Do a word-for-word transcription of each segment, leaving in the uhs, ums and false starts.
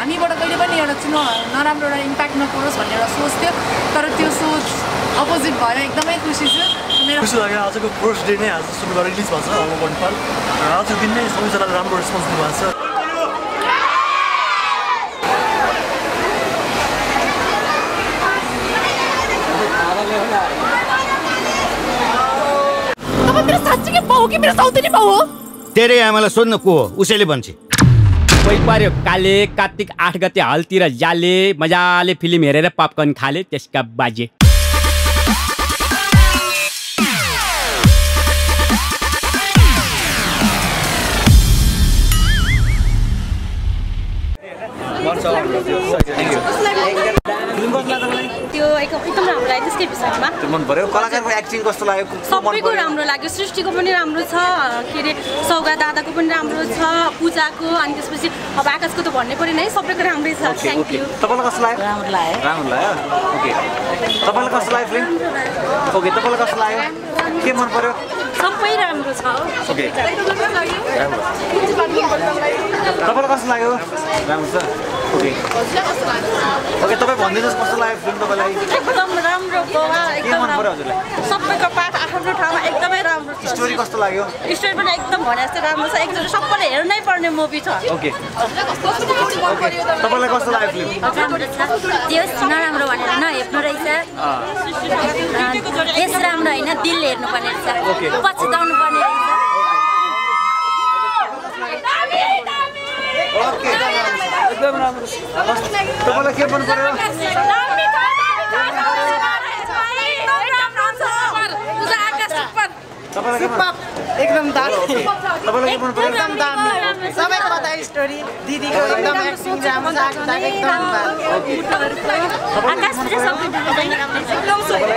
हामीबाट कहिले पनि एउटा चुनाव नराम्रो एउटा इम्प्याक्ट नपरोस् भन्ने एउटा सोच थियो तर त्यो सोच अपोजिट भएर एकदमै खुसी छु मेरो खुसी लाग्यो आजको फर्स्ट डे नै आज सुरुबाट रिलिज भएको छ हाम्रो वनफल आजको दिन नै सबैजनाले राम्रो रेस्पोन्स दिनुभएको छ तपाईँ मेरो साँच्चीकै बाउ हो कि मेरो सौतेनी बाउ हो तेरै आमालाई सोध्न को हो उसैले भन्छ कोही पर्यो काले कार्तिक आठ गते हलतिर जाले मजाले फिल्म हेरेर पपकर्न खाले त्यसका बाजे त्यो एकदम राम्रो लाग्यो त्यसकै विषयमा मन पर्यो कलाकारको एक्टिङ कस्तो लाग्यो सबैको राम्रो लाग्यो सृष्टिको पनि राम्रो छ के अरे सौगा दादाको पनि राम्रो छ पूजाको अनि त्यसपछि अब आकाशको त भन्नै परेन है सबैको राम्रै छ थ्याङ्क यू तपाईँलाई कस्तो लाग्यो राम्रो लाग्यो राम्रो लाग्यो ओके तपाईँलाई कस्तो लाग्यो फिल्म ओके तपाईँलाई कस्तो लाग्यो के मन पर्यो सबै राम्रो छ ओके तपाईँलाई कस्तो लाग्यो राम्रो छ ओके ओके तपाईँ भनिदिनुहोस् कस्तो लाग्यो फिल्म तपाईँलाई एकदम राम्रो गोवा के मन पर्यो हजुरलाई सबैको पाठ आफ्नो ठाउँमा एकदमै राम्रो छ स्टोरी कस्तो लाग्यो स्टोरी पनि एकदम भने जस्तो राम्रो छ एकचोटि सबैले हेर्नै पर्ने मुभी छ ओके तपाईँलाई कस्तो लाग्यो फिल्म त्यो नराम्रो भनेर नहेर्नु रहेछ यस राम्रो होइन दिल हेर्नुपर्ने रहेछ पछुताउनु पर्ने रहेछ एकदम राम्रो तपाईँलाई के मन पर्यो एकदम दामी तपाईँलाई के मन पर्यो एकदम दामी सबैको बताए स्टोरी दिदीको एकदम एक्टिङ राम्रो छ एकदम आकाश पनि सबै एकदम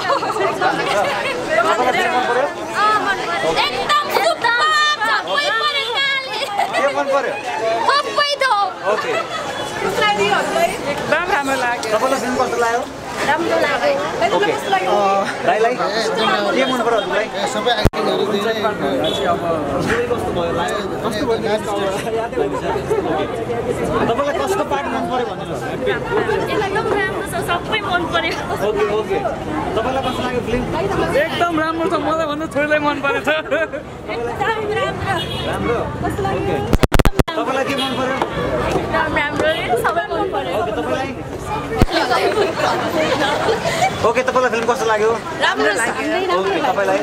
के मन पर्यो सबै थो ओके एकदम राम्रो लाग्यो तपाईँलाई फिल्म कस्तो लाग्यो राम्रो लाग्यो ओके दाइलाई के मन पर्यो हजुरलाई सबै एक्टिङहरु धेरै कस्तो भयो लाग्यो कस्तो भयो तपाईँलाई कस्तो पार्ट मन पर्यो भन्नुहोस् एकदम राम्रो छ सबै मन पर्यो ओके ओके तपाईँलाई कस्तो लाग्यो फिल्म एकदम राम्रो छ मलाई भन्दा छोरीलाई मन परेछ एकदम राम्रो राम्रो ओके तपाईँलाई के मन पर्यो एकदम राम्रो सबै मन पर्यो ओके तपाईँलाई ओके तपाईँलाई फिल्म कस्तो लाग्यो राम्रो लाग्यो ओके तपाईँलाई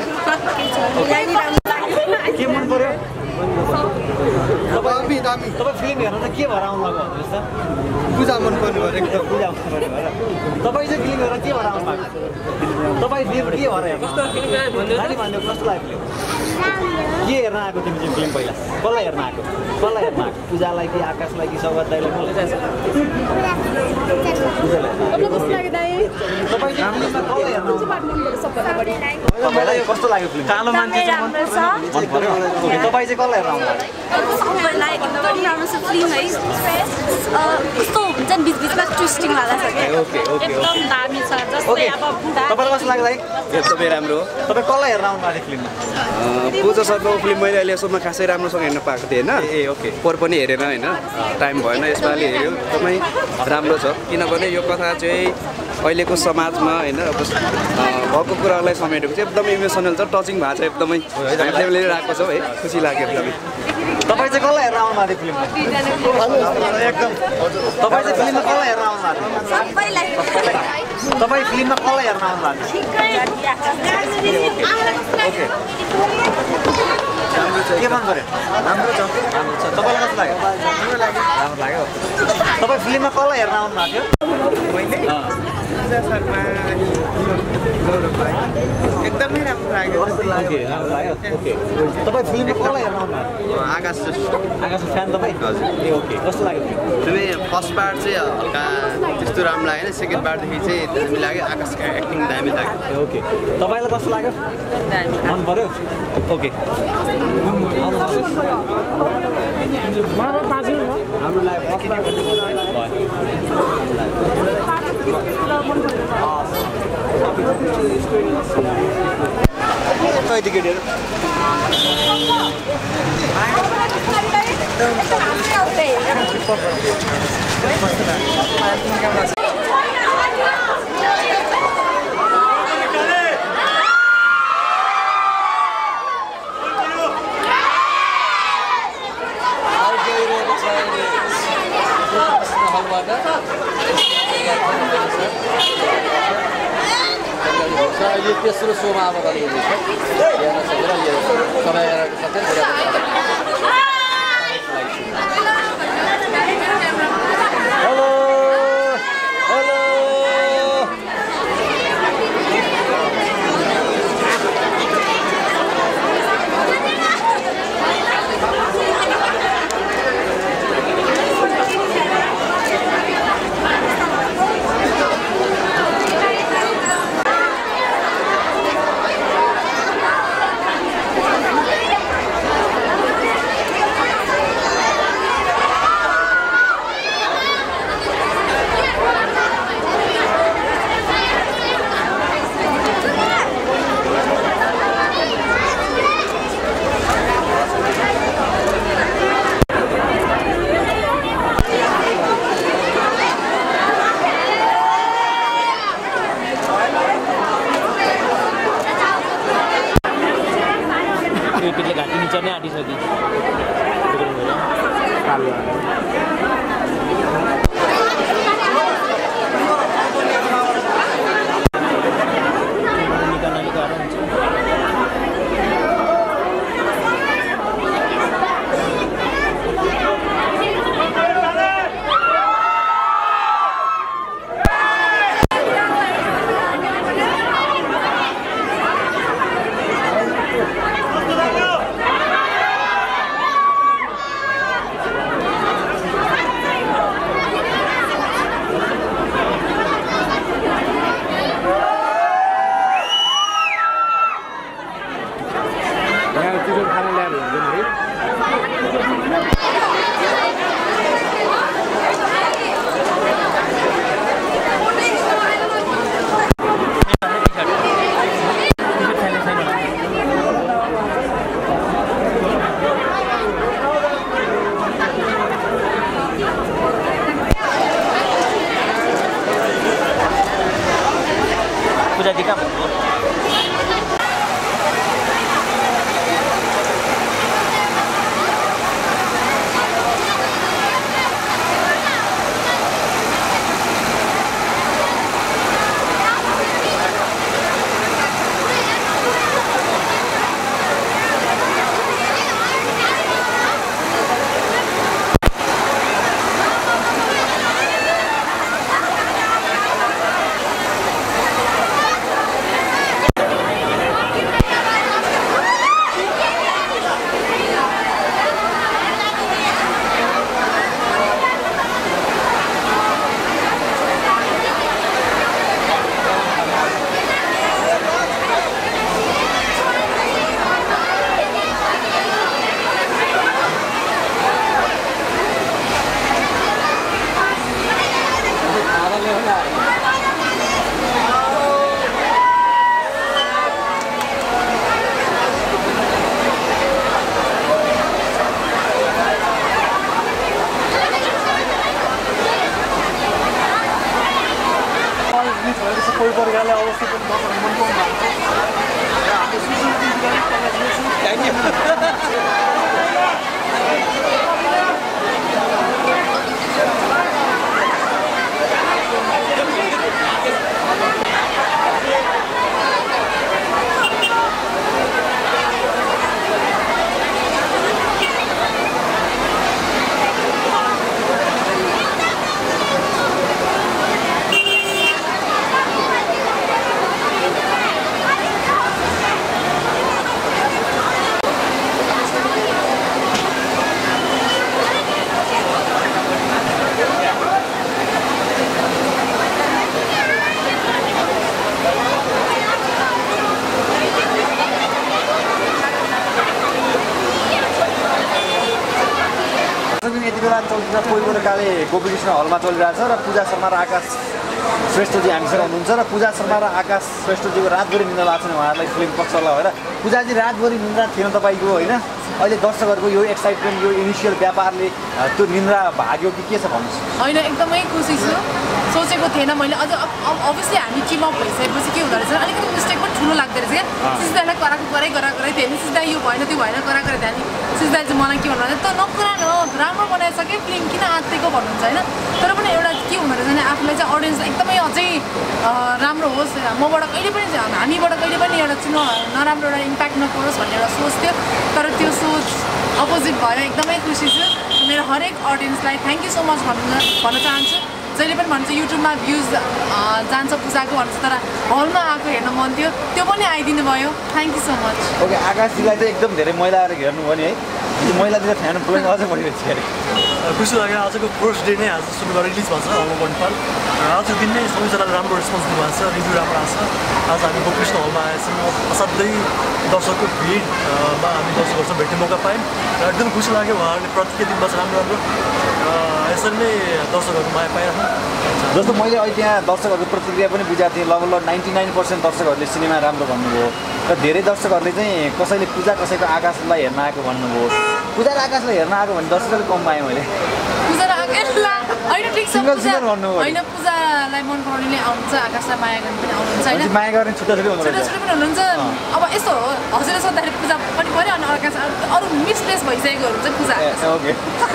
के मन पर्यो दामी दामी तपाईँ फिल्म हेर्न त के भएर आउनु भएको भन्नुहोस् त पूजा मन पर्ने भयो एकदम पूजा मन पर्ने भएर तपाईँ चाहिँ फिल्म हेरेर के भएर आउनु भएको तपाईँ फिल्म के भएर हेर्नु नानी भन्नु कस्तो लाग्यो फिल्म के हेर्न आएको तिमी चाहिँ फिल्म पहिला कसलाई हेर्न आएको कसलाई हेर्न आएको पूजालाई कि आकाशलाई कि सौगात दाइलाई कसलाई तपाईँ चाहिँ फिल्ममा कसलाई हेर्न तपाईँलाई कस्तो लाग्यो फिल्म कालो मान्छे चाहिँ मन पर्यो ओके तपाईँ चाहिँ कसलाई हेर्न आउनु सबैलाई एकदम राम्रो छ फिल्म है कस्तो हुन्छ नि बिचबिचमा ट्विस्टिङवाला छ क्या ओके ओके एकदम दामी छ जस्तै अब बुढा तपाईँलाई कस्तो लाग्यो एकदमै राम्रो हो तपाईँ कसलाई हेर्न आउनु भएको फिल्ममा पूजा शर्माको फिल्म मैले अहिलेसम्म खासै राम्रोसँग हेर्न पाएको थिएँ होइन ए ओके पोहोर पनि हेरेन होइन टाइम भएन यसपालि हेऱ्यो एकदमै राम्रो छ किनभने यो कथा चाहिँ अहिलेको समाजमा होइन अब भएको कुरालाई समेटेको चाहिँ एकदमै इमोसनल छ टचिङ भएको छ एकदमै हामीले राखेको छौँ है खुसी लाग्यो एकदमै तपाईँ चाहिँ कसलाई हेर्न आउनु भएको फिल्ममा एकदम तपाईँ चाहिँ फिल्ममा कसलाई हेर्न आउनु भएको तपाईँ फिल्ममा कसलाई हेर्न आउनु भएको ओके के मन पर्यो राम्रो छ राम्रो छ तपाईँलाई कस्तो लाग्यो राम्रो लाग्यो राम्रो लाग्यो तपाईँ फिल्ममा कसलाई हेर्न आउनु भएको थियो एकदमै राम्रो लाग्यो ओके राम्रो लाग्यो ओके तपाईँ फिल्ममा कसलाई हेर्न आउनु भएको आकाश आकाश फ्यान तपाईँ हजुर ए ओके कस्तो लाग्यो तिमी फर्स्ट पार्ट चाहिँ हल्का त्यस्तो राम्रो लागेन सेकेन्ड पार्टदेखि चाहिँ दामी लाग्यो आकाशको एक्टिङ दामी लाग्यो ओके तपाईँलाई कस्तो लाग्यो मन पर्यो ओके राम्रो लाग्यो फर्स्ट पार्ट कति केटीहरू यो तेस्रो सोमा अब गर्ने हुँदैछ हेर्न सकेर यो समय हेलो हेलो पिछले घाटी नीचे नहीं आटी सकी पूजा दिखा कोही प्रकारले अवस्थित मनको कोही कोही काले गोपीकृष्ण हलमा चलिरहेछ र पूजा शर्मा र आकाश श्रेष्ठजी हामीसँग हुनुहुन्छ र पूजा शर्मा र आकाश श्रेष्ठजीको रातभरि निन्द्रा लाग्छ नि उहाँहरूलाई फिल्म पक्षलाई भएर पूजाजी रातभरि निन्द्रा थिएन तपाईँको होइन अहिले दर्शकहरूको यो एक्साइटमेन्ट यो इनिसियल व्यापारले त्यो निन्द्रा भाग्यो कि के छ भन्नुहोस्? होइन एकदमै खुसी छु, सोचेको थिएन मैले। अझ अभियसली हामी टिम अप भइसकेपछि के हुँदो रहेछ अलिकति मिस्टेक पनि ठुलो लाग्दो रहेछ क्या। सिजदाईलाई कराएको गराइ गराएको गराइ थियो नि, सिजदाई यो भएन त्यो भएन कराएको गराइ थियो नि। सिजदाई चाहिँ मलाई के भन्नु त नकरा न राम्रो बनाइसक्यो फिल्म किन आँटेको भन्नुहुन्छ होइन। तर पनि एउटा के हुँदो रहेछ भने आफूलाई चाहिँ अडियन्स एकदमै अझै राम्रो होस्, मबाट कहिले पनि हामीबाट कहिले पनि एउटा चाहिँ नराम्रो एउटा इम्प्याक्ट नपरोस् भन्ने एउटा सोच थियो। तर त्यो सोच अपोजिट भयो, एकदमै खुसी छु। मेरो हरेक अडियन्सलाई थ्याङ्क यू सो मच भन्नु भन्न चाहन्छु। जहिले पनि भन्छ युट्युबमा भ्युज जान्छ पूजाको भन्छ, तर हलमा आएको हेर्न मन थियो, त्यो पनि आइदिनु भयो। Thank you so much. Okay, आकाशजीलाई चाहिँ एकदम धेरै मैला आएर हेर्नुभयो नि है, महिलातिर फ्यान फलोइङ अझै बढिरहेको छ अरे। खुसी लाग्यो, आजको फर्स्ट डे नै आज शनिबार रिलिज भएको छ हलमा वनपाल। आजको दिन नै सबैजनाले राम्रो रेस्पोन्स दिनुभएको छ, रिभ्यू राम्रो आएको छ। आज हामी गोकृष्ण हलमा आएछौँ, असाध्यै दर्शकको भिडमा हामी दर्शकहरूसँग भेट्ने मौका पायौँ र एकदम खुसी लाग्यो। उहाँहरूले प्रतिक्रिया दिनुभएको छ राम्रो राम्रो, यसरी नै दर्शकहरूको माया पाइरहेको छ। जस्तो मैले अहिले त्यहाँ दर्शकहरूको प्रतिक्रिया पनि बुझाएको थिएँ, लगभग नाइन्टी नाइन पर्सेन्ट दर्शकहरूले सिनेमा राम्रो भन्नुभयो र धेरै दर्शकहरूले चाहिँ कसैले पूजा कसैको आकाशलाई हेर्न आएको भन्नुभयो। पूजा र आकाशलाई हेर्न आएको भने दर्शकले कम पाएँ मैले। पूजा र आकाशलाई होइन ठिक छ, सिङ्गल सिङ्गल भन्नुभयो होइन पूजालाई मन पराउनेले आउनुहुन्छ, आकाशलाई माया गर्ने पनि आउनुहुन्छ होइन, माया गर्ने छुट्टा छुट्टै हुनुहुन्छ, छुट्टा छुट्टै पनि हुनुहुन्छ। अब यस्तो हो हजुरले सोद्धाखेरि पूजा पनि पऱ्यो अनि आकाश अरू मिसप्लेस भइसकेकोहरू चाहिँ पूजा। ओके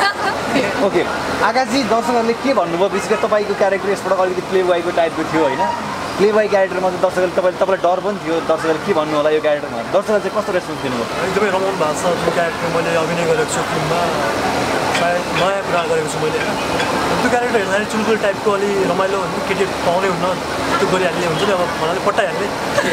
ओके आकाशजी, दर्शकहरूले के भन्नुभयो? विशेष गरी तपाईँको क्यारेक्टर यसबाट अलिकति प्ले बोयको टाइपको थियो होइन, प्ले बोय क्यारेक्टरमा चाहिँ दर्शकहरूले तपाईँले तपाईँलाई डर पनि थियो, दर्शकहरूले के भन्नु होला यो क्यारेक्टरमा, दर्शकहरूले चाहिँ कस्तो रेस्पोन्स दिनुभयो? एकदमै रमाउनु भएको छ। जुन क्यारेक्टर मैले अभिनय गरेको छु फिल्ममा, सायद नयाँ कुरा गरेको छु मैले होइन। त्यो क्यारेक्टर हेर्दाखेरि चुलबुल टाइपको अलि रमाइलो हुन्छ, केटी पाउँदै हुन्न त्यो गरिहाल्ने हुन्छ नि, अब भन्नाले पट्टाइहाल्ने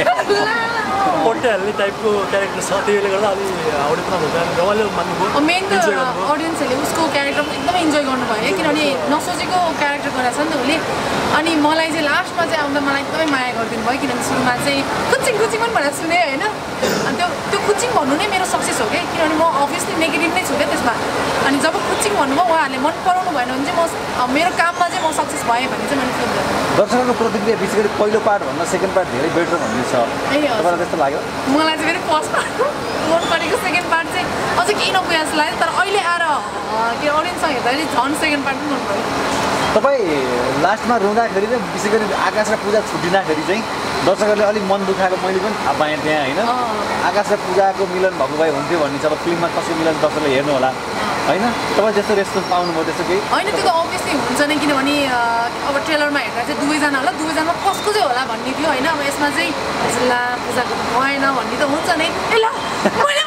पट्टाइहाल्ने टाइपको क्यारेक्टर छ, त्यसले गर्दा अलि हाउडे पनि हुन्छ, रमाइलो मान्नुभयो। मेन त अडियन्सहरूले उसको क्यारेक्टर एकदमै इन्जोय गर्नुभयो किनभने नसोचेको क्यारेक्टर गरेको छ नि त उसले। अनि मलाई चाहिँ लास्टमा चाहिँ आउँदा मलाई एकदमै माया गरिदिनु भयो, किनभने सुरुमा चाहिँ कुचिङ कुचिङ पनि भनेर सुनेँ होइन। अनि त्यो त्यो कुचिङ भन्नु नै मेरो सक्सेस हो क्या, किनभने म अभियसली नेगेटिभ नै छु क्या त्यसमा। अनि जब कुचिङ भन्नुभयो उहाँहरूले मन पराउनु भएन भने चाहिँ म मेरो काममा चाहिँ म सक्सेस भएँ भन्ने चाहिँ मैले फिल गरेँ। दर्शकहरूको प्रतिक्रिया विशेष गरी पहिलो पार्ट भन्दा सेकेन्ड पार्ट धेरै बेटर भन्ने छ, तपाईँलाई त्यस्तो लाग्यो? मलाई चाहिँ फेरि फर्स्ट पार्ट मन परेको, सेकेन्ड पार्ट चाहिँ अझै केही नपुगे जस्तो लाग्यो। तर अहिले आएर के अडियन्ससँग हेर्दाखेरि झन् सेकेन्ड पार्ट पनि मन पऱ्यो। तपाईँ लास्टमा रुँदाखेरि चाहिँ विशेष गरी आकाश र पूजा छुट्टिँदाखेरि चाहिँ दर्शकहरूले अलिक मन दुखाएको मैले पनि थाहा पाएँ त्यहाँ होइन। आकाश र पूजाको मिलन भएको भए हुन्थ्यो भन्ने चाहिँ अब फिल्ममा कसको मिलन दर्शकले हेर्नु होला होइन। तपाईँ जस्तो रेस्पोन्स पाउनुभयो त्यस्तो केही होइन? त्यो त अभियसली हुन्छ नै, किनभने अब ट्रेलरमा हेर्दा चाहिँ दुवैजना होला, दुवैजना कसको चाहिँ होला भन्ने थियो होइन। अब यसमा चाहिँ ला पूजाको भएन भन्ने त हुन्छ नै, ए ल मैले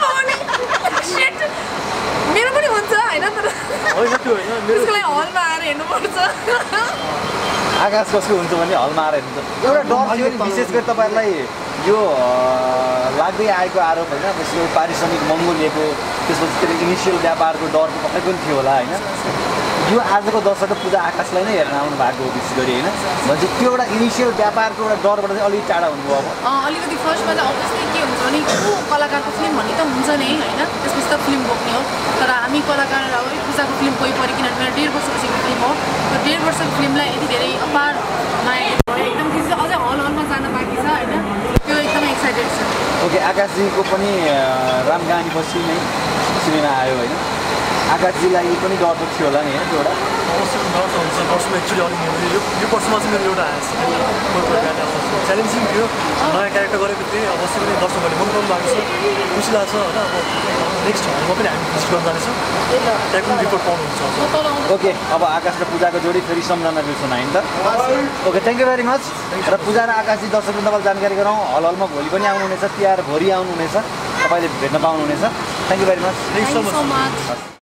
मेरो पनि हुन्छ होइन, तर त्यसको लागि हलमा आएर हेर्नुपर्छ। आकाश कसको हुन्छ भने हलमा आएर हेर्नुहुन्छ। एउटा डर थियो नि विशेष गरी तपाईँहरूलाई यो लाग्दै आएको आरोप होइन, यो पारिश्रमिक महँगो लिएको, त्यसपछि त्यो इनिसियल व्यापारको डर पक्कै पनि थियो होला होइन। यो आजको दर्शक पूजा आकाशलाई नै हेर्न आउनु भएको हो विशेष गरी होइन, भन्छ त्यो एउटा इनिसियल व्यापारको एउटा डरबाट चाहिँ अलिक टाढा हुनुभयो। अब अलिकति फर्स्टमा चाहिँ अभियसली के हुन्छ भने को कलाकारको फिल्म भन्ने त हुन्छ नै होइन, त्यसपछि त फिल्म बोक्ने हो। तर हामी कलाकार अब पूजाको फिल्म कोही पऱ्यो किनभने मेरो डेढ वर्षपछिको फिल्म हो, र डेढ वर्षको फिल्मलाई यति धेरै अपार माया भयो, एकदम खुसी छ। अझै हल हलमा जान बाँकी छ होइन, त्यो एकदमै एक्साइटेड छ। ओके, आकाशजीको पनि राम कहानी पछि नै सिनेमा आयो होइन, आकाशजीलाई पनि डर त थियो होला नि होइन त्यो एउटा? अवश्य डर त हुन्छ, वर्षमा एक्चुली अलिक यो यो वर्षमा चाहिँ मेरो एउटा च्यालेन्जिङ थियो, नयाँ क्यारेक्टर गरेको थिएँ, अवश्य पनि दर्शकहरूले मन पराउनु भएको छ, खुसी लाग्छ होइन। अब नेक्स्ट हलमा पनि हामी भिजिट गर्न जानेछौँ, त्यहाँ पनि रिपोर्ट पाउनुहुन्छ। ओके, अब आकाश र पूजाको जोडी फेरि सम्झना बिर्सुन होइन त? Okay, thank you very much. र पूजा र आकाशजी दर्शक वृन्दलाई जानकारी गराउँ, हल हलमा भोलि पनि आउनुहुनेछ, तिहार भोलि आउनुहुनेछ, तपाईँले भेट्न पाउनुहुनेछ। Thank you very much. Thank you so much.